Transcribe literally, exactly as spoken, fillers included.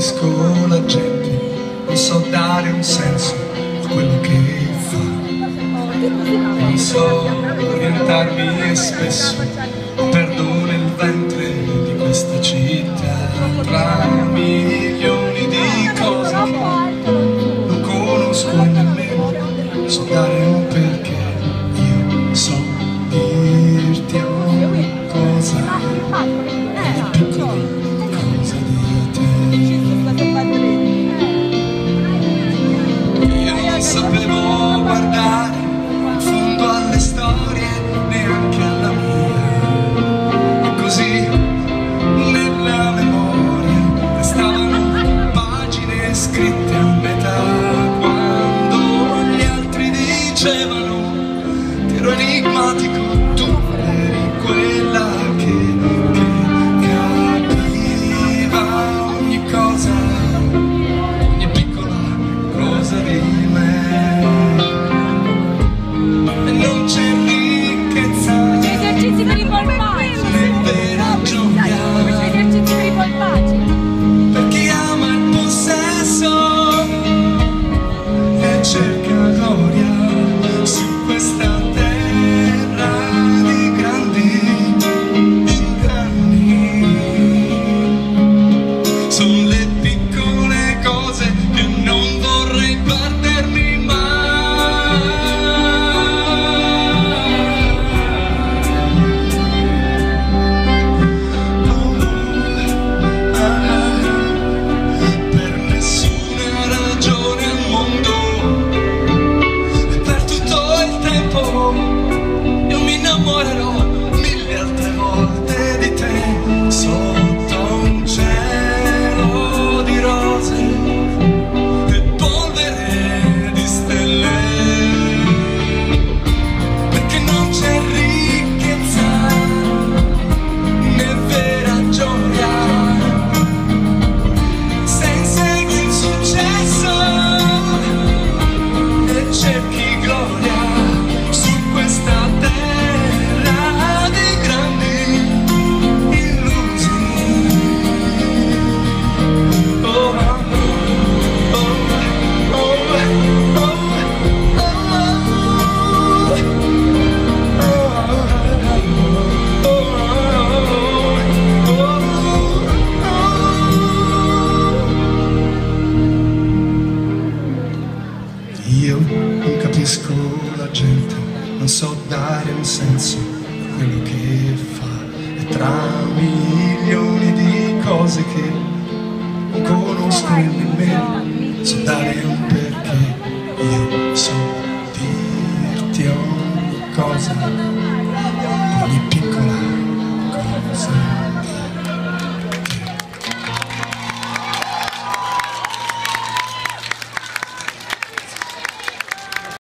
capisco la gente, non so dare un senso a quello che fa, non so orientarmi e spesso perdo nel ventre di questa città, tra milioni di cose che non conosco nemmeno, so dare un perché, io so dirti ogni cosa, ogni piccola cosa di te. Io non sapevo guardare in fondo alle storie, neanche alla mia, e così nella memoria restavano pagine scritte a metà, quando gli altri dicevano che ero enigmatico, tu eri quella che, che capiva ogni cosa, ogni piccola cosa di me. E non c'è ricchezza, C'è esercizi per i polpacci, né vera gioia, c'è esercizi per i polpacci. per chi ama il possesso e cerca gloria su questa terra di grandi inganni. Sono le piccole cose che non vorrei perdermi mai. Per nessuna ragione al mondo e per tutto il tempo io mi innamorerò mille altre volte di te, sotto un cielo di rose e polvere di stelle, perché non c'è ricchezza né vera gioia se insegui il successo e cerchi gloria su questa terra di grandi illusi. Oh, oh, oh, oh, io non capisco la gente, non so dare un senso a quello che fa, e tra milioni di cose che non conosco nemmeno, so dare un perché, io so dirti ogni cosa.